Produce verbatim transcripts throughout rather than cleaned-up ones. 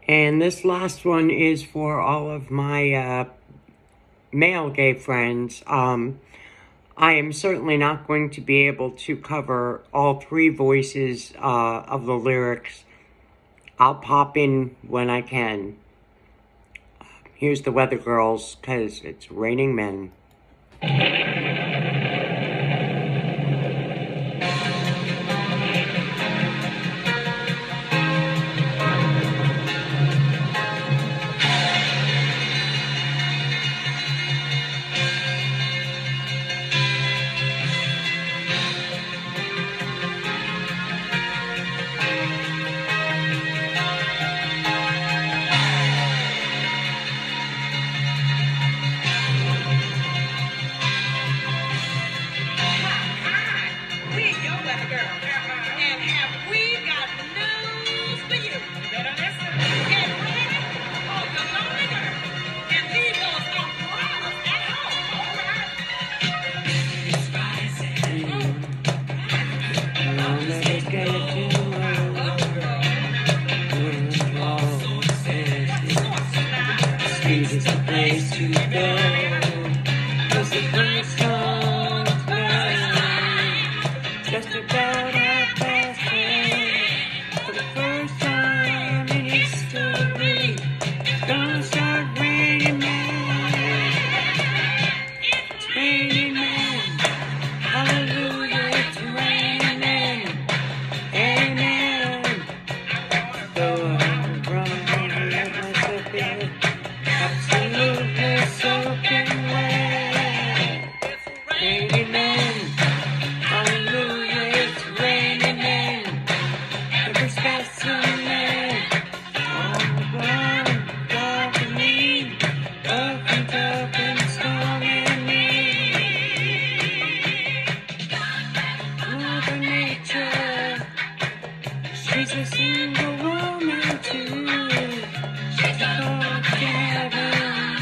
And this last one is for all of my uh, male gay friends. Um, I am certainly not going to be able to cover all three voices uh, of the lyrics. I'll pop in when I can. Here's the Weather Girls, because it's raining men. Is the place to go. It's the first song to play. Just about half past ten. For the first time in history, it's gonna start raining men. It's raining men. Hallelujah, it's raining men. Amen. Though I'm running and let myself in. Absolutely soaking wet. Raining men, hallelujah, it's raining men. Every specimen, all the blood, love and me, love and tough and strong and me. Mother Nature, she's a single woman too. She's a God heaven.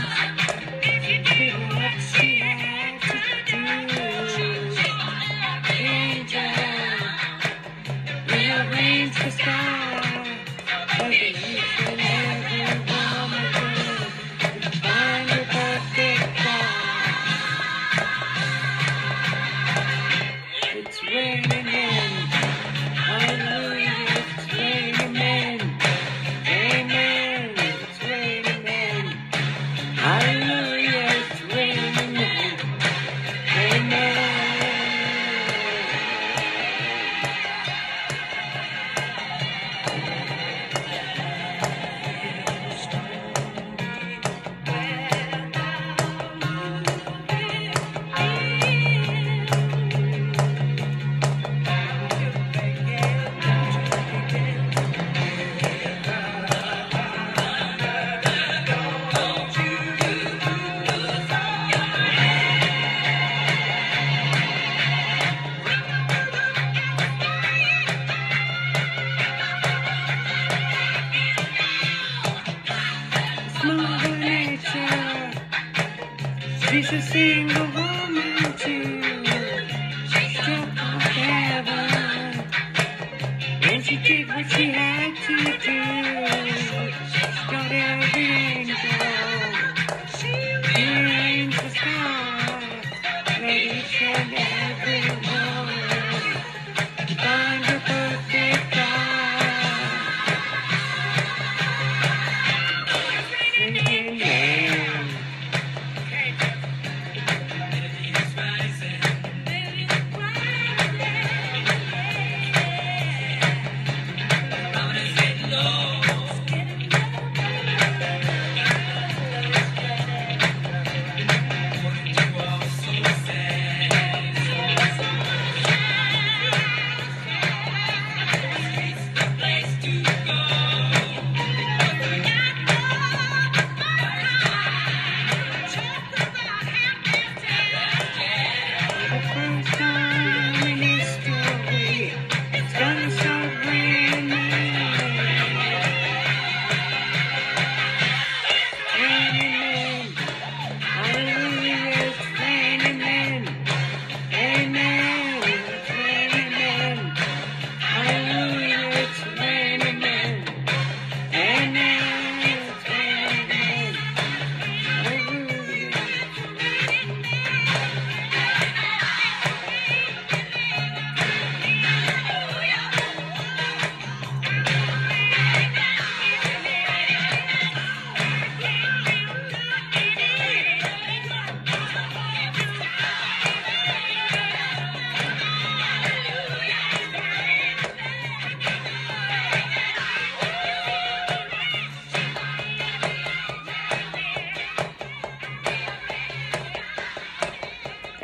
Rearrange the sky, like each and every woman will to find your perfect God. It's raining men, hallelujah, it's raining men. Amen, it's raining men. Hallelujah, it's raining men. Amen. Mother Nature, she's a single woman too. She struck off heaven when she did what she had to do. She's got every angel, she rearranged the sky, let each and every woman find her perfect God.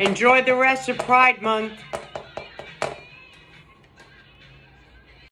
Enjoy the rest of Pride Month.